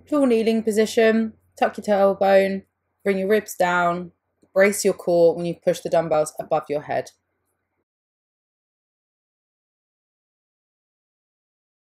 Full kneeling position, tuck your tailbone, bring your ribs down, brace your core when you push the dumbbells above your head.